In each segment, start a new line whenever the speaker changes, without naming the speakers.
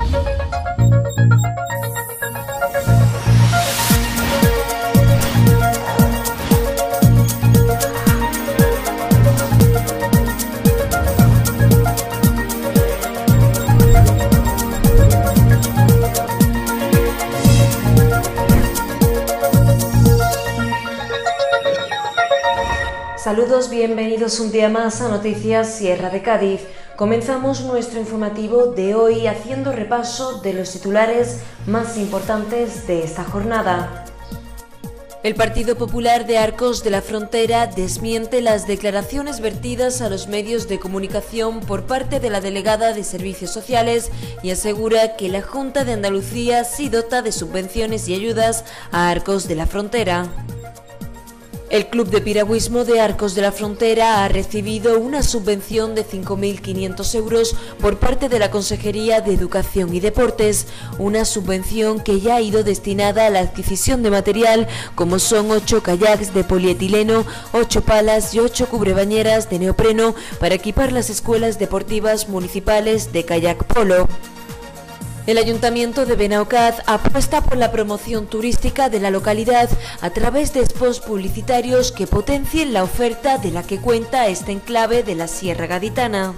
Saludos, bienvenidos un día más a Noticias Sierra de Cádiz. Comenzamos nuestro informativo de hoy haciendo repaso de los titulares más importantes de esta jornada. El Partido Popular de Arcos de la Frontera desmiente las declaraciones vertidas a los medios de comunicación por parte de la delegada de Servicios Sociales y asegura que la Junta de Andalucía sí dota de subvenciones y ayudas a Arcos de la Frontera. El Club de Piragüismo de Arcos de la Frontera ha recibido una subvención de 5.500 euros por parte de la Consejería de Educación y Deportes, una subvención que ya ha ido destinada a la adquisición de material como son 8 kayaks de polietileno, 8 palas y 8 cubrebañeras de neopreno para equipar las escuelas deportivas municipales de kayak polo. El Ayuntamiento de Benaocaz apuesta por la promoción turística de la localidad a través de spots publicitarios que potencien la oferta de la que cuenta este enclave de la Sierra Gaditana.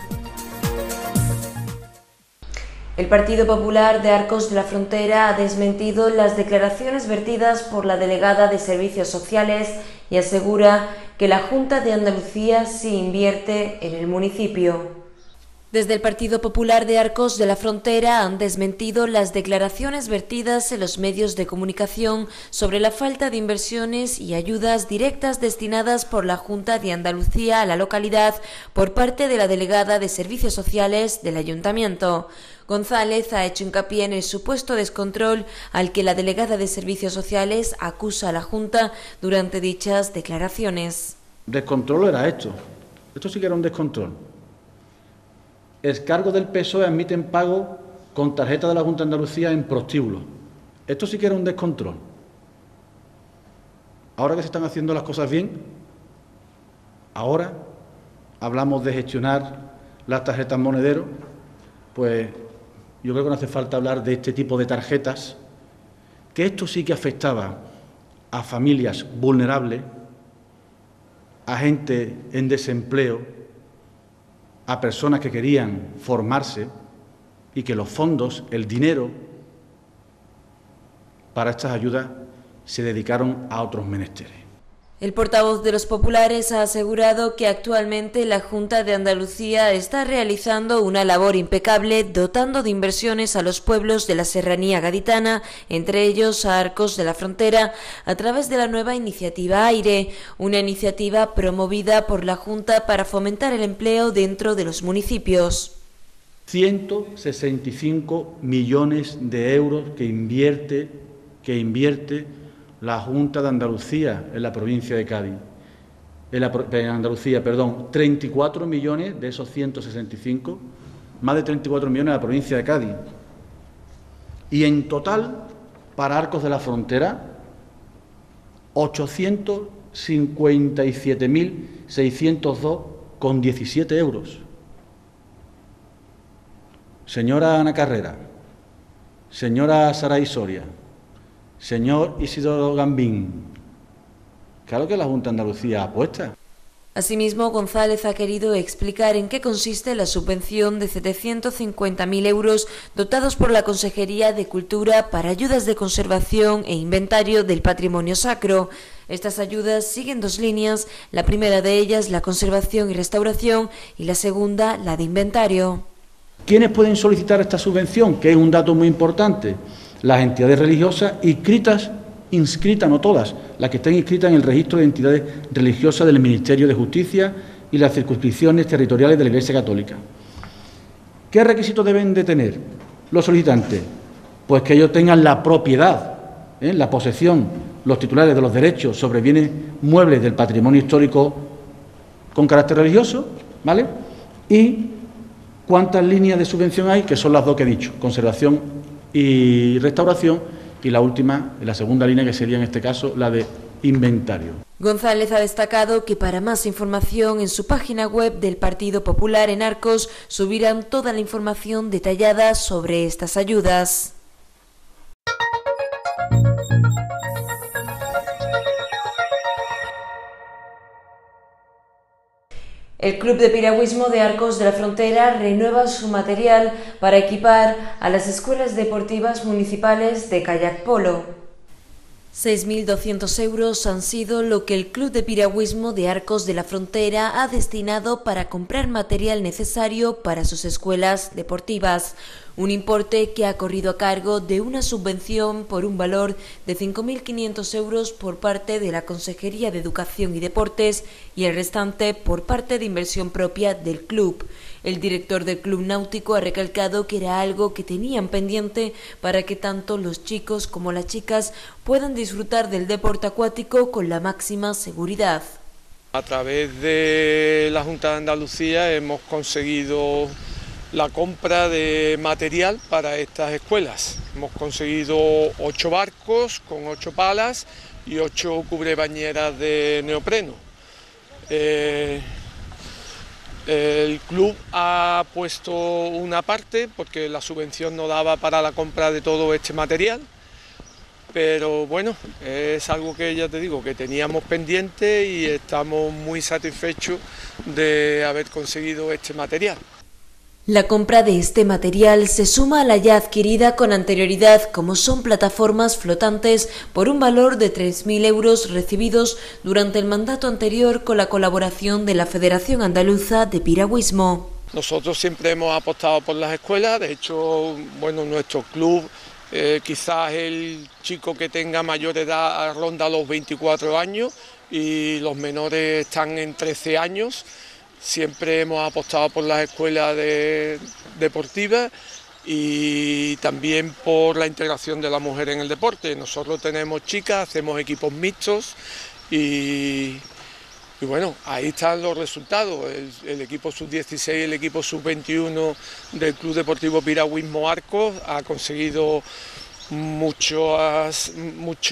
El Partido Popular de Arcos de la Frontera ha desmentido las declaraciones vertidas por la delegada de Servicios Sociales y asegura que la Junta de Andalucía sí invierte en el municipio. Desde el Partido Popular de Arcos de la Frontera han desmentido las declaraciones vertidas en los medios de comunicación sobre la falta de inversiones y ayudas directas destinadas por la Junta de Andalucía a la localidad por parte de la delegada de Servicios Sociales del Ayuntamiento. González ha hecho hincapié en el supuesto descontrol al que la delegada de Servicios Sociales acusa a la Junta durante dichas declaraciones.
Descontrol era esto sí que era un descontrol. Excargos del PSOE admiten pago con tarjeta de la Junta de Andalucía en prostíbulo. Esto sí que era un descontrol. Ahora que se están haciendo las cosas bien, ahora hablamos de gestionar las tarjetas monedero, pues yo creo que no hace falta hablar de este tipo de tarjetas, que esto sí que afectaba a familias vulnerables, a gente en desempleo, a personas que querían formarse y que los fondos, el dinero para estas ayudas se dedicaron a otros menesteres.
El portavoz de los populares ha asegurado que actualmente la Junta de Andalucía está realizando una labor impecable dotando de inversiones a los pueblos de la serranía gaditana, entre ellos a Arcos de la Frontera, a través de la nueva iniciativa AIRE, una iniciativa promovida por la Junta para fomentar el empleo dentro de los municipios.
165 millones de euros que invierte la Junta de Andalucía en la provincia de Cádiz. En Andalucía, 34 millones de esos 165, más de 34 millones en la provincia de Cádiz. Y en total, para Arcos de la Frontera, 857.602,17 euros. Señora Ana Carrera, señora Saray Soria, señor Isidoro Gambín, claro que la Junta de Andalucía apuesta.
Asimismo, González ha querido explicar en qué consiste la subvención de 750.000 euros dotados por la Consejería de Cultura para ayudas de conservación e inventario del patrimonio sacro. Estas ayudas siguen dos líneas, la primera de ellas la conservación y restauración y la segunda la de inventario.
¿Quiénes pueden solicitar esta subvención? Que es un dato muy importante. Las entidades religiosas inscritas, no todas, las que estén inscritas en el registro de entidades religiosas del Ministerio de Justicia y las circunscripciones territoriales de la Iglesia Católica. ¿Qué requisitos deben de tener los solicitantes? Pues que ellos tengan la propiedad, la posesión, los titulares de los derechos sobre bienes muebles del patrimonio histórico con carácter religioso, ¿vale? Y cuántas líneas de subvención hay, que son las dos que he dicho, conservación y restauración, y la última, la segunda línea, que sería en este caso la de inventario.
González ha destacado que para más información en su página web del Partido Popular en Arcos subirán toda la información detallada sobre estas ayudas. El Club de Piragüismo de Arcos de la Frontera renueva su material para equipar a las escuelas deportivas municipales de kayak polo. 6.200 euros han sido lo que el Club de Piragüismo de Arcos de la Frontera ha destinado para comprar material necesario para sus escuelas deportivas, un importe que ha corrido a cargo de una subvención por un valor de 5.500 euros por parte de la Consejería de Educación y Deportes y el restante por parte de inversión propia del club. El director del Club Náutico ha recalcado que era algo que tenían pendiente para que tanto los chicos como las chicas puedan disfrutar del deporte acuático con la máxima seguridad.
A través de la Junta de Andalucía hemos conseguido la compra de material para estas escuelas. Hemos conseguido 8 barcos con 8 palas y 8 cubrebañeras de neopreno. El club ha puesto una parte porque la subvención no daba para la compra de todo este material, pero bueno, es algo que ya te digo que teníamos pendiente y estamos muy satisfechos de haber conseguido este material.
La compra de este material se suma a la ya adquirida con anterioridad, como son plataformas flotantes por un valor de 3.000 euros recibidos durante el mandato anterior con la colaboración de la Federación Andaluza de Piragüismo.
Nosotros siempre hemos apostado por las escuelas, de hecho, bueno, nuestro club, quizás el chico que tenga mayor edad ronda los 24 años y los menores están en 13 años. Siempre hemos apostado por las escuelas deportivas y también por la integración de la mujer en el deporte. Nosotros tenemos chicas, hacemos equipos mixtos y bueno, ahí están los resultados. El equipo sub-16 y el equipo sub-21 del Club Deportivo Piragüismo Arcos ha conseguido muchas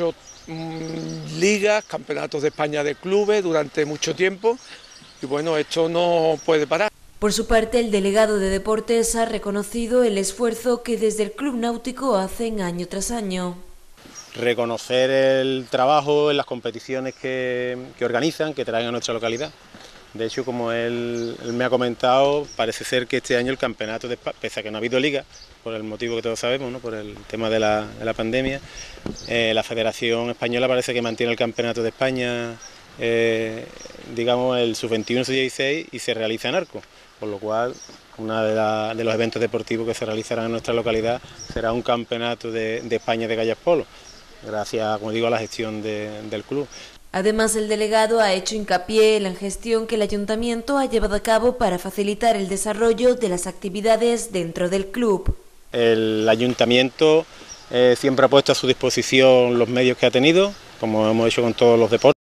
ligas, campeonatos de España de clubes durante mucho tiempo. Y bueno, esto no puede parar.
Por su parte, el delegado de Deportes ha reconocido el esfuerzo que desde el Club Náutico hacen año tras año.
Reconocer el trabajo en las competiciones que organizan, que traen a nuestra localidad. De hecho, como él me ha comentado, parece ser que este año el campeonato de España, pese a que no ha habido liga, por el motivo que todos sabemos, ¿no? Por el tema de la pandemia, la Federación Española parece que mantiene el campeonato de España, digamos el sub-21, sub-16 y se realiza en Arcos, por lo cual uno de los eventos deportivos que se realizarán en nuestra localidad será un campeonato de España de kayak polo, gracias, como digo, a la gestión del club.
Además, el delegado ha hecho hincapié en la gestión que el ayuntamiento ha llevado a cabo para facilitar el desarrollo de las actividades dentro del club.
El ayuntamiento siempre ha puesto a su disposición los medios que ha tenido, como hemos hecho con todos los deportes.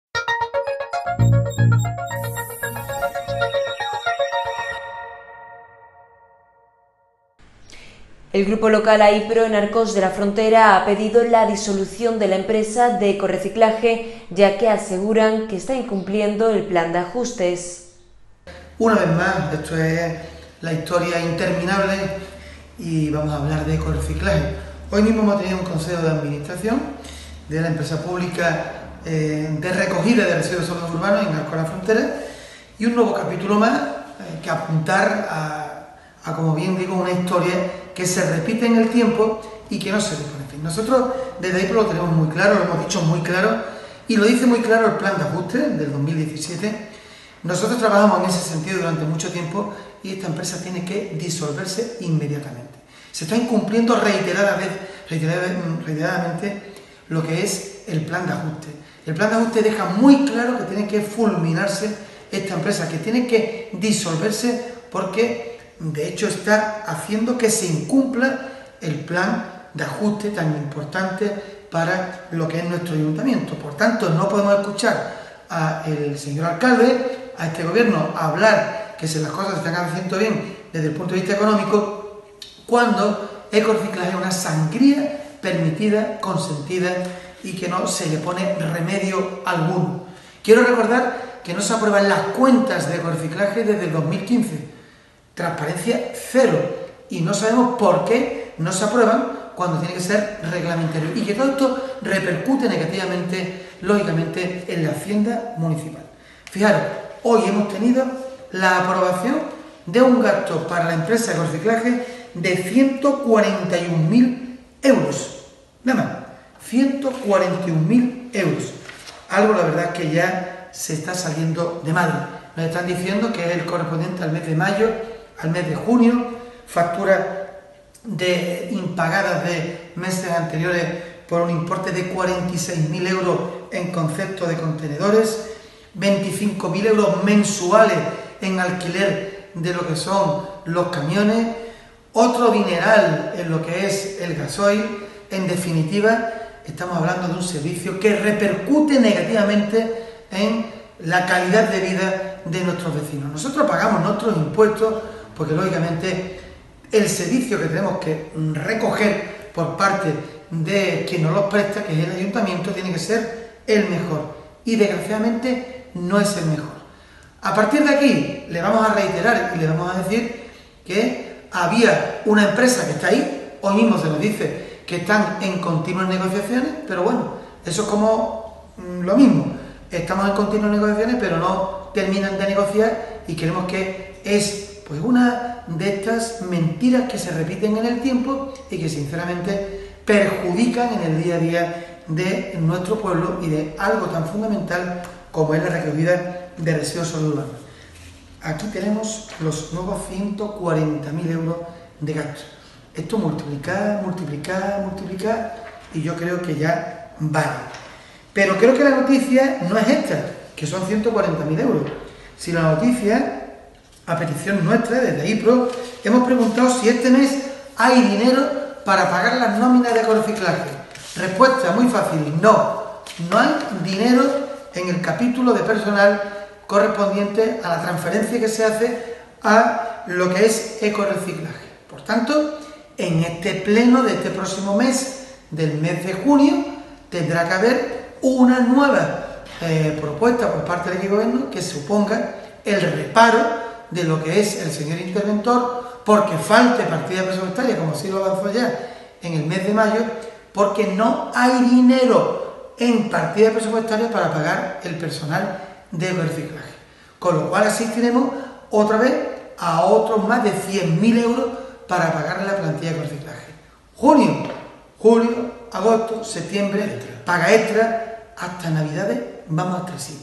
El grupo local AIPRO en Arcos de la Frontera ha pedido la disolución de la empresa de ecorreciclaje, ya que aseguran que está incumpliendo el plan de ajustes.
Una vez más, esto es la historia interminable y vamos a hablar de ecorreciclaje. Hoy mismo hemos tenido un consejo de administración de la empresa pública de recogida de residuos sólidos urbanos en Arcos de la Frontera y un nuevo capítulo más que apuntar a, como bien digo, una historia que se repite en el tiempo y que no se repite. Nosotros desde ahí lo tenemos muy claro, lo hemos dicho muy claro y lo dice muy claro el plan de ajuste del 2017. Nosotros trabajamos en ese sentido durante mucho tiempo y esta empresa tiene que disolverse inmediatamente. Se está incumpliendo reiteradamente lo que es el plan de ajuste. El plan de ajuste deja muy claro que tiene que fulminarse esta empresa, que tiene que disolverse porque de hecho está haciendo que se incumpla el plan de ajuste tan importante para lo que es nuestro ayuntamiento. Por tanto, no podemos escuchar al señor alcalde, a este gobierno, hablar que las cosas se están haciendo bien desde el punto de vista económico, cuando ecorreciclaje es una sangría permitida, consentida y que no se le pone remedio alguno. Quiero recordar que no se aprueban las cuentas de Ecorreciclaje desde el 2015, transparencia cero, y no sabemos por qué no se aprueban cuando tiene que ser reglamentario, y que todo esto repercute negativamente, lógicamente, en la hacienda municipal. Fijaros, hoy hemos tenido la aprobación de un gasto para la empresa de Ecorreciclaje de 141.000 euros, nada más, 141.000 euros, algo la verdad que ya se está saliendo de madre. Nos están diciendo que es el correspondiente al mes de mayo, al mes de junio, facturas de impagadas de meses anteriores por un importe de 46.000 euros en concepto de contenedores, 25.000 euros mensuales en alquiler de lo que son los camiones, otro dineral en lo que es el gasoil. En definitiva, estamos hablando de un servicio que repercute negativamente en la calidad de vida de nuestros vecinos. Nosotros pagamos nuestros impuestos porque, lógicamente, el servicio que tenemos que recoger por parte de quien nos los presta, que es el ayuntamiento, tiene que ser el mejor. Y, desgraciadamente, no es el mejor. A partir de aquí, le vamos a reiterar y le vamos a decir que había una empresa que está ahí, hoy mismo se nos dice que están en continuas negociaciones, pero bueno, eso es como lo mismo. Estamos en continuas negociaciones, pero no terminan de negociar, y creemos que es pues una de estas mentiras que se repiten en el tiempo y que sinceramente perjudican en el día a día de nuestro pueblo y de algo tan fundamental como es la recogida de residuos sólidos urbanos. Aquí tenemos los nuevos 140.000 euros de gasto. Esto multiplicar, y yo creo que ya vale. Pero creo que la noticia no es esta, que son 140.000 euros. Si la noticia, a petición nuestra, desde IPRO, hemos preguntado si este mes hay dinero para pagar las nóminas de Ecorreciclaje. Respuesta muy fácil, no. No hay dinero en el capítulo de personal correspondiente a la transferencia que se hace a lo que es Ecorreciclaje. Por tanto, en este pleno de este próximo mes, del mes de junio, tendrá que haber una nueva propuesta por parte del gobierno que suponga el reparo de lo que es el señor interventor, porque falte partida presupuestaria, como sí lo avanzó ya en el mes de mayo, porque no hay dinero en partida presupuestaria para pagar el personal de Ecorreciclaje. Con lo cual asistiremos otra vez a otros más de 100.000 euros para pagar la plantilla de Ecorreciclaje. Junio, julio, agosto, septiembre, paga extra, hasta Navidades vamos hasta así.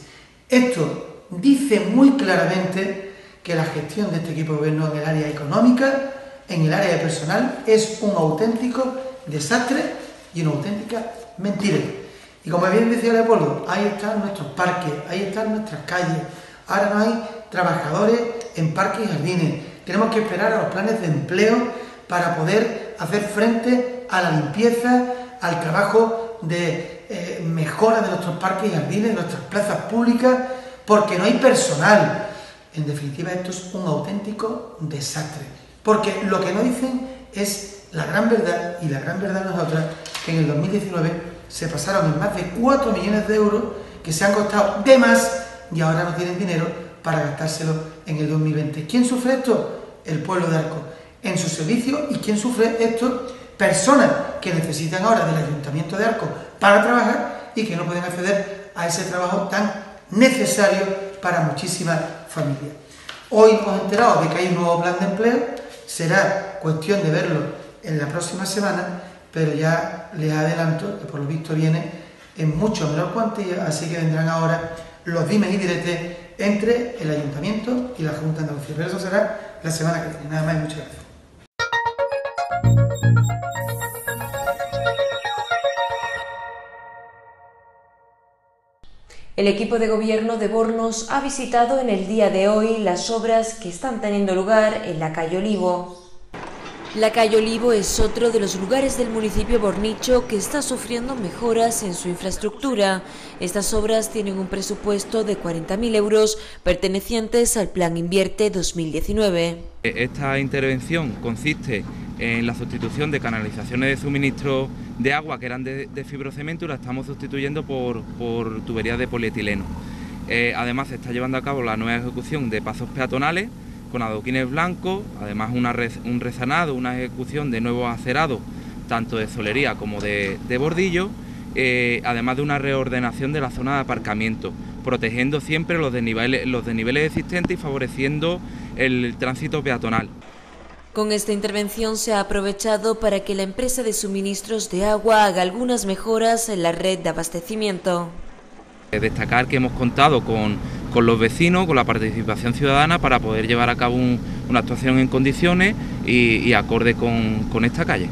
Esto dice muy claramente que la gestión de este equipo de gobierno en el área económica, en el área de personal, es un auténtico desastre y una auténtica mentira. Y como bien decía Leopoldo, ahí están nuestros parques, ahí están nuestras calles. Ahora no hay trabajadores en parques y jardines. Tenemos que esperar a los planes de empleo para poder hacer frente a la limpieza, al trabajo de mejora de nuestros parques y jardines, de nuestras plazas públicas, porque no hay personal. En definitiva, esto es un auténtico desastre, porque lo que no dicen es la gran verdad, y la gran verdad no es otra, que en el 2019 se pasaron en más de 4 millones de euros que se han costado de más y ahora no tienen dinero para gastárselo en el 2020. ¿Quién sufre esto? El pueblo de Arcos, en su servicio. ¿Y quién sufre esto? Personas que necesitan ahora del Ayuntamiento de Arcos para trabajar y que no pueden acceder a ese trabajo tan necesario para muchísimas familias. Hoy nos hemos enterado de que hay un nuevo plan de empleo, será cuestión de verlo en la próxima semana, pero ya les adelanto que por lo visto viene en mucho menor cuantía, así que vendrán ahora los dimes y diretes entre el Ayuntamiento y la Junta de Andalucía, pero eso será la semana que viene. Nada más y muchas gracias.
El equipo de gobierno de Bornos ha visitado en el día de hoy las obras que están teniendo lugar en la calle Olivo. La calle Olivo es otro de los lugares del municipio Bornicho que está sufriendo mejoras en su infraestructura. Estas obras tienen un presupuesto de 40.000 euros pertenecientes al Plan Invierte 2019.
Esta intervención consiste en la sustitución de canalizaciones de suministro de agua que eran de fibrocemento y la estamos sustituyendo por tuberías de polietileno. Además se está llevando a cabo la nueva ejecución de pasos peatonales con adoquines blancos, además un rezanado, una ejecución de nuevos acerados, tanto de solería como de bordillo, además de una reordenación de la zona de aparcamiento, protegiendo siempre los desniveles existentes y favoreciendo el tránsito peatonal.
Con esta intervención se ha aprovechado para que la empresa de suministros de agua haga algunas mejoras en la red de abastecimiento.
Destacar que hemos contado con los vecinos, con la participación ciudadana para poder llevar a cabo una actuación en condiciones y acorde con esta calle.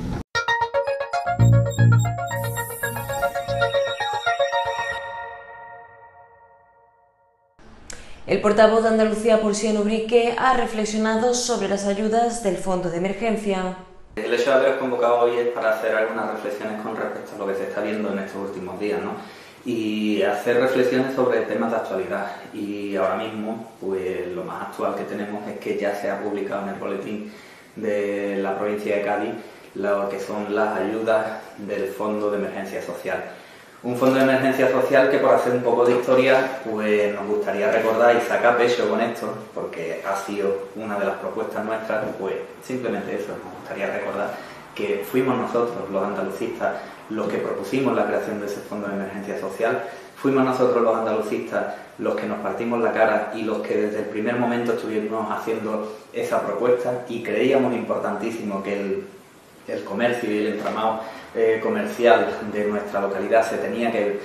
El portavoz de Andalucía, Pulsión Ubrique, ha reflexionado sobre las ayudas del Fondo de Emergencia.
El hecho de haberos convocado hoy es para hacer algunas reflexiones con respecto a lo que se está viendo en estos últimos días, ¿no? Y hacer reflexiones sobre temas de actualidad. Y ahora mismo, pues lo más actual que tenemos es que ya se ha publicado en el boletín de la provincia de Cádiz lo que son las ayudas del Fondo de Emergencia Social. Un fondo de emergencia social que, por hacer un poco de historia, pues nos gustaría recordar y sacar pecho con esto, porque ha sido una de las propuestas nuestras, pues simplemente eso, nos gustaría recordar que fuimos nosotros, los andalucistas, los que propusimos la creación de ese fondo de emergencia social, fuimos nosotros los andalucistas los que nos partimos la cara y los que desde el primer momento estuvimos haciendo esa propuesta y creíamos importantísimo que el comercio y el entramado comercial de nuestra localidad se tenía que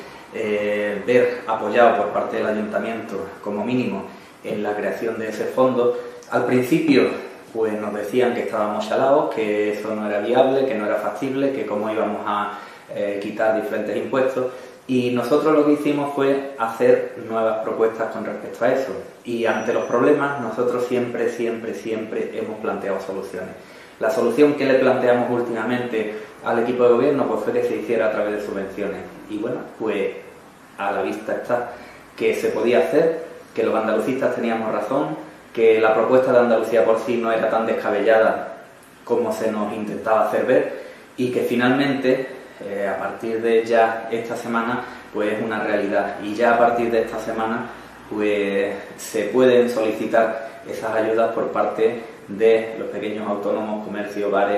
ver apoyado por parte del ayuntamiento como mínimo en la creación de ese fondo. Al principio pues nos decían que estábamos chalados, que eso no era viable, que no era factible, que cómo íbamos a quitar diferentes impuestos, y nosotros lo que hicimos fue hacer nuevas propuestas con respecto a eso, y ante los problemas nosotros siempre hemos planteado soluciones. La solución que le planteamos últimamente al equipo de gobierno pues fue que se hiciera a través de subvenciones, y bueno, pues a la vista está que se podía hacer, que los andalucistas teníamos razón, que la propuesta de Andalucía por sí no era tan descabellada como se nos intentaba hacer ver, y que finalmente a partir de ya esta semana pues es una realidad, y ya a partir de esta semana pues se pueden solicitar esas ayudas por parte de los pequeños autónomos, comercios, bares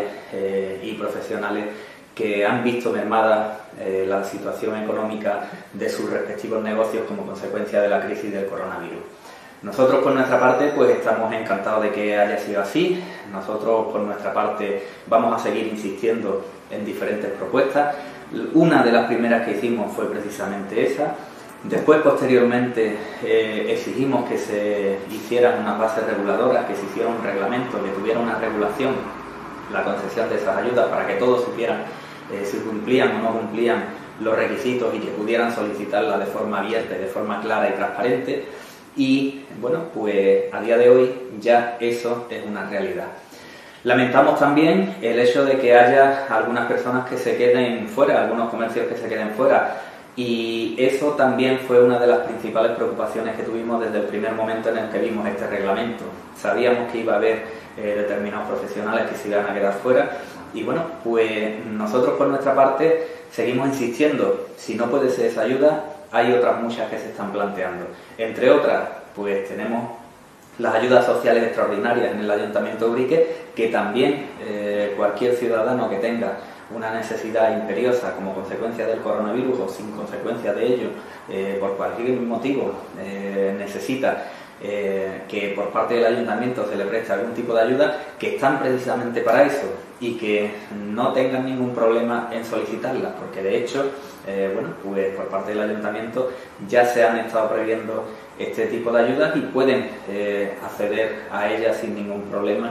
y profesionales que han visto mermada la situación económica de sus respectivos negocios como consecuencia de la crisis del coronavirus. Nosotros por nuestra parte pues estamos encantados de que haya sido así. Nosotros por nuestra parte vamos a seguir insistiendo en diferentes propuestas. Una de las primeras que hicimos fue precisamente esa. Después, posteriormente, exigimos que se hicieran unas bases reguladoras, que se hiciera un reglamento, que tuviera una regulación la concesión de esas ayudas para que todos supieran si cumplían o no cumplían los requisitos y que pudieran solicitarla de forma abierta y de forma clara y transparente. Y bueno, pues a día de hoy ya eso es una realidad. Lamentamos también el hecho de que haya algunas personas que se queden fuera, algunos comercios que se queden fuera, y eso también fue una de las principales preocupaciones que tuvimos desde el primer momento en el que vimos este reglamento. Sabíamos que iba a haber determinados profesionales que se iban a quedar fuera, y bueno, pues nosotros por nuestra parte seguimos insistiendo. Si no puede ser esa ayuda, hay otras muchas que se están planteando. Entre otras, pues tenemos las ayudas sociales extraordinarias en el Ayuntamiento de Ubrique, que también cualquier ciudadano que tenga una necesidad imperiosa como consecuencia del coronavirus o sin consecuencia de ello, por cualquier motivo, necesita que por parte del ayuntamiento se le preste algún tipo de ayuda, que están precisamente para eso y que no tengan ningún problema en solicitarlas, porque de hecho, bueno, pues por parte del ayuntamiento ya se han estado previendo este tipo de ayudas y pueden acceder a ellas sin ningún problema.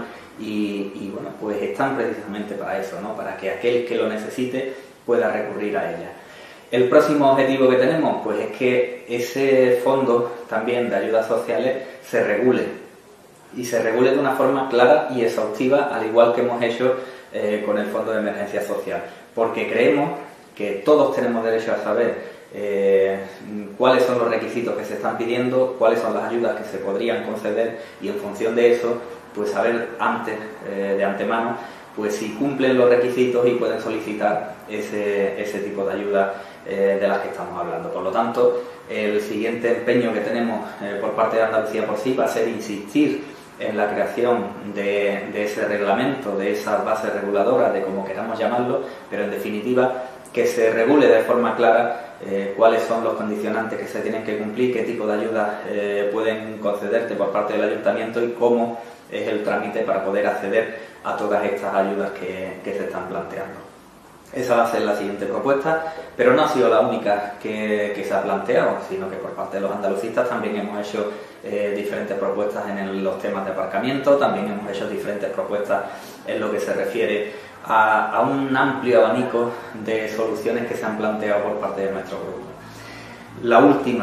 Y bueno, pues están precisamente para eso, ¿no? Para que aquel que lo necesite pueda recurrir a ella. El próximo objetivo que tenemos pues es que ese fondo también de ayudas sociales se regule, y se regule de una forma clara y exhaustiva, al igual que hemos hecho con el Fondo de Emergencia Social, porque creemos que todos tenemos derecho a saber cuáles son los requisitos que se están pidiendo, cuáles son las ayudas que se podrían conceder y en función de eso, pues saber antes, de antemano, pues si cumplen los requisitos y pueden solicitar ese tipo de ayuda de las que estamos hablando. Por lo tanto, el siguiente empeño que tenemos por parte de Andalucía por sí va a ser insistir en la creación de ese reglamento, de esas bases reguladoras, de como queramos llamarlo, pero en definitiva que se regule de forma clara cuáles son los condicionantes que se tienen que cumplir, qué tipo de ayudas pueden concederte por parte del ayuntamiento y cómo es el trámite para poder acceder a todas estas ayudas que se están planteando. Esa va a ser la siguiente propuesta, pero no ha sido la única que se ha planteado, sino que por parte de los andalucistas también hemos hecho diferentes propuestas en los temas de aparcamiento, también hemos hecho diferentes propuestas en lo que se refiere a un amplio abanico de soluciones que se han planteado por parte de nuestro grupo. La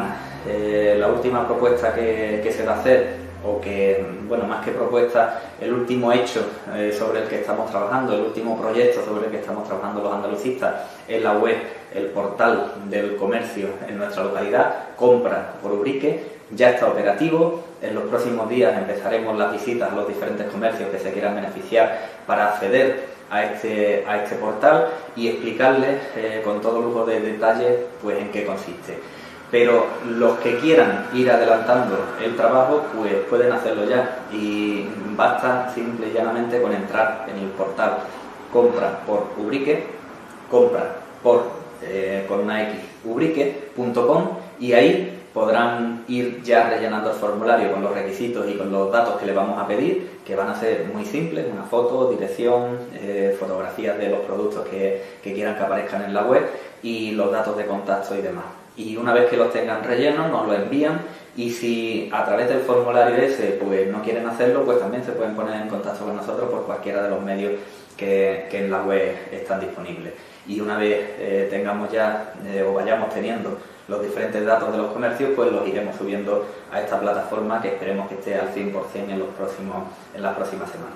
última propuesta que se va a hacer, o que, bueno, más que propuesta, el último hecho sobre el que estamos trabajando, el último proyecto sobre el que estamos trabajando los andalucistas, es la web, el portal del comercio en nuestra localidad, Compra por Ubrique. Ya está operativo, en los próximos días empezaremos las visitas a los diferentes comercios que se quieran beneficiar para acceder a este portal y explicarles con todo lujo de detalles pues en qué consiste. Pero los que quieran ir adelantando el trabajo pues pueden hacerlo ya y basta simple y llanamente con entrar en el portal Compra por Ubrique, compra por con una X, ubrique.com, y ahí podrán ir ya rellenando el formulario con los requisitos y con los datos que le vamos a pedir, que van a ser muy simples: una foto, dirección, fotografías de los productos que quieran que aparezcan en la web y los datos de contacto y demás. Y una vez que los tengan rellenos nos lo envían, y si a través del formulario ese pues no quieren hacerlo, pues también se pueden poner en contacto con nosotros por cualquiera de los medios que en la web están disponibles. Y una vez tengamos ya o vayamos teniendo los diferentes datos de los comercios, pues los iremos subiendo a esta plataforma, que esperemos que esté al 100% en las próximas semanas.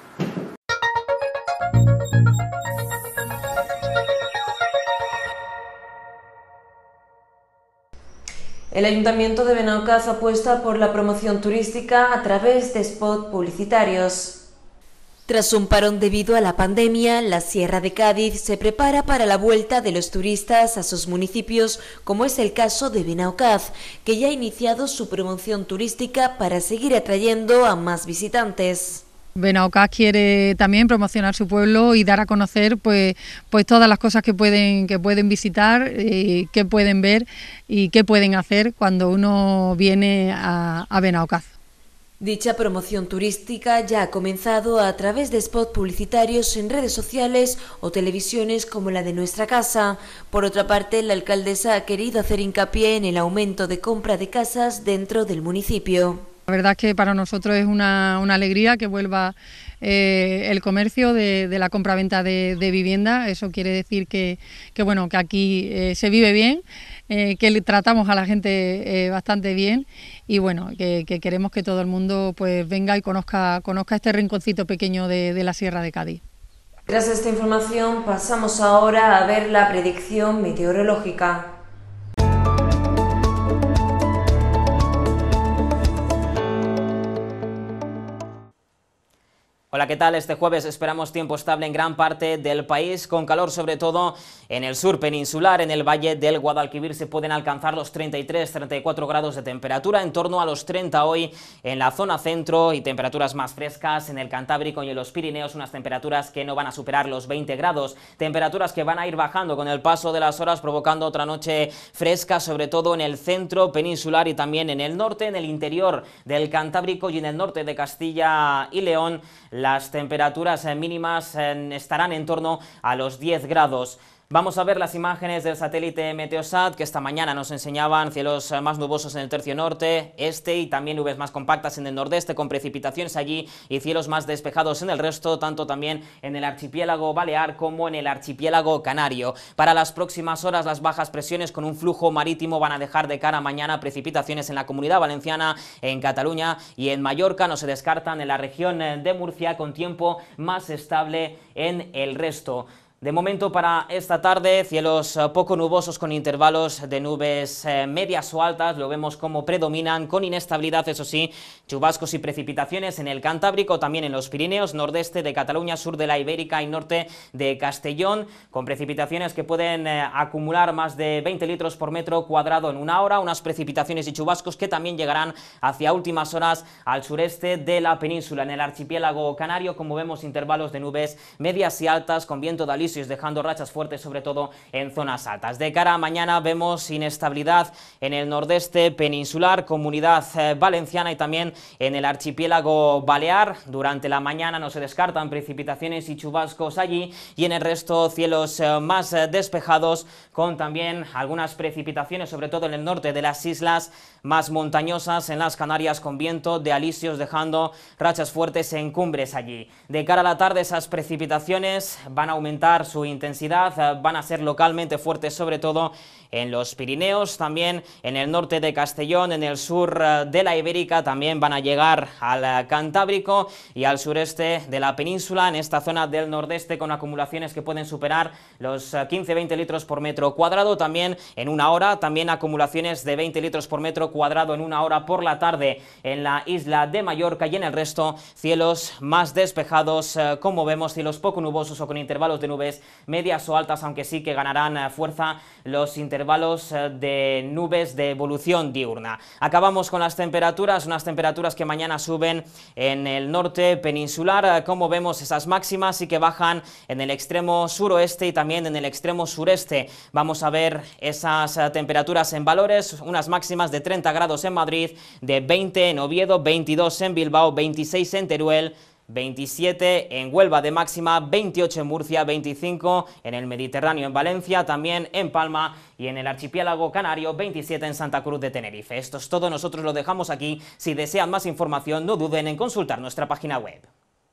El Ayuntamiento de Benaocaz apuesta por la promoción turística a través de spots publicitarios. Tras un parón debido a la pandemia, la Sierra de Cádiz se prepara para la vuelta de los turistas a sus municipios, como es el caso de Benaocaz, que ya ha iniciado su promoción turística para seguir atrayendo a más visitantes.
Benaocaz quiere también promocionar su pueblo y dar a conocer pues todas las cosas que pueden visitar, que pueden ver y qué pueden hacer cuando uno viene a Benaocaz.
Dicha promoción turística ya ha comenzado a través de spots publicitarios en redes sociales o televisiones como la de Nuestra Casa. Por otra parte, la alcaldesa ha querido hacer hincapié en el aumento de compra de casas dentro del municipio.
La verdad es que para nosotros es una alegría que vuelva el comercio de la compraventa de vivienda. Eso quiere decir que aquí se vive bien, que tratamos a la gente bastante bien, y bueno, que queremos que todo el mundo pues venga y conozca este rinconcito pequeño de la Sierra de Cádiz.
Tras esta información pasamos ahora a ver la predicción meteorológica.
Hola, ¿qué tal? Este jueves esperamos tiempo estable en gran parte del país, con calor sobre todo en el sur peninsular. En el valle del Guadalquivir se pueden alcanzar los 33-34 grados de temperatura, en torno a los 30 hoy en la zona centro, y temperaturas más frescas en el Cantábrico y en los Pirineos, unas temperaturas que no van a superar los 20 grados, temperaturas que van a ir bajando con el paso de las horas, provocando otra noche fresca, sobre todo en el centro peninsular y también en el norte, en el interior del Cantábrico y en el norte de Castilla y León. Las temperaturas mínimas estarán en torno a los 10 grados. Vamos a ver las imágenes del satélite Meteosat que esta mañana nos enseñaban cielos más nubosos en el tercio norte, este y también nubes más compactas en el nordeste con precipitaciones allí y cielos más despejados en el resto, tanto también en el archipiélago balear como en el archipiélago canario. Para las próximas horas las bajas presiones con un flujo marítimo van a dejar de cara a mañana precipitaciones en la Comunidad Valenciana, en Cataluña y en Mallorca. No se descartan en la región de Murcia con tiempo más estable en el resto. De momento para esta tarde, cielos poco nubosos con intervalos de nubes medias o altas, lo vemos como predominan con inestabilidad, eso sí, chubascos y precipitaciones en el Cantábrico, también en los Pirineos, nordeste de Cataluña, sur de la Ibérica y norte de Castellón, con precipitaciones que pueden acumular más de 20 litros por metro cuadrado en una hora, unas precipitaciones y chubascos que también llegarán hacia últimas horas al sureste de la península. En el archipiélago canario, como vemos, intervalos de nubes medias y altas con viento de dejando rachas fuertes sobre todo en zonas altas. De cara a mañana vemos inestabilidad en el nordeste peninsular, Comunidad Valenciana y también en el archipiélago balear. Durante la mañana no se descartan precipitaciones y chubascos allí y en el resto cielos más despejados con también algunas precipitaciones sobre todo en el norte de las islas más montañosas, en las Canarias con viento de alisios dejando rachas fuertes en cumbres allí. De cara a la tarde esas precipitaciones van a aumentar su intensidad, van a ser localmente fuertes sobre todo en los Pirineos, también en el norte de Castellón, en el sur de la Ibérica, también van a llegar al Cantábrico y al sureste de la península, en esta zona del nordeste con acumulaciones que pueden superar los 15-20 litros por metro cuadrado, también en una hora, también acumulaciones de 20 litros por metro cuadrado en una hora por la tarde en la isla de Mallorca y en el resto cielos más despejados, como vemos, cielos poco nubosos o con intervalos de nubes medias o altas, aunque sí que ganarán fuerza los intervalos de nubes de evolución diurna. Acabamos con las temperaturas, unas temperaturas que mañana suben en el norte peninsular, como vemos esas máximas sí que bajan en el extremo suroeste y también en el extremo sureste. Vamos a ver esas temperaturas en valores, unas máximas de 30 grados en Madrid, de 20 en Oviedo, 22 en Bilbao, 26 en Teruel, 27 en Huelva de máxima, 28 en Murcia, 25 en el Mediterráneo en Valencia, también en Palma y en el archipiélago canario, 27 en Santa Cruz de Tenerife. Esto es todo, nosotros lo dejamos aquí. Si desean más información, no duden en consultar nuestra página web.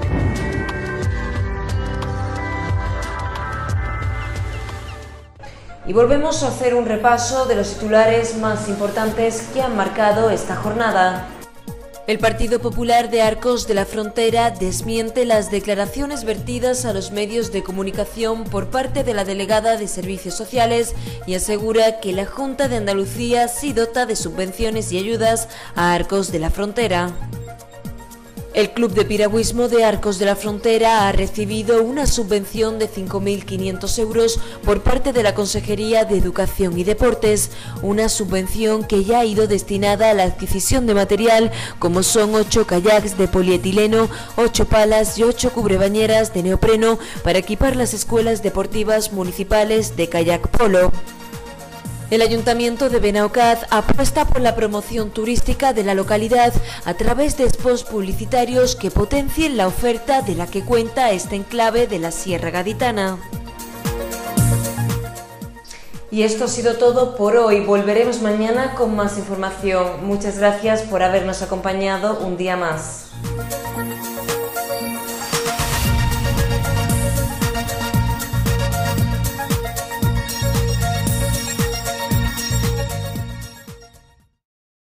Y volvemos a hacer un repaso de los titulares más importantes que han marcado esta jornada. El Partido Popular de Arcos de la Frontera desmiente las declaraciones vertidas a los medios de comunicación por parte de la delegada de Servicios Sociales y asegura que la Junta de Andalucía sí dota de subvenciones y ayudas a Arcos de la Frontera. El Club de Piragüismo de Arcos de la Frontera ha recibido una subvención de 5.500 euros por parte de la Consejería de Educación y Deportes, una subvención que ya ha ido destinada a la adquisición de material como son 8 kayaks de polietileno, 8 palas y 8 cubrebañeras de neopreno para equipar las escuelas deportivas municipales de kayak polo. El Ayuntamiento de Benaocaz apuesta por la promoción turística de la localidad a través de spots publicitarios que potencien la oferta de la que cuenta este enclave de la Sierra Gaditana. Y esto ha sido todo por hoy. Volveremos mañana con más información. Muchas gracias por habernos acompañado un día más.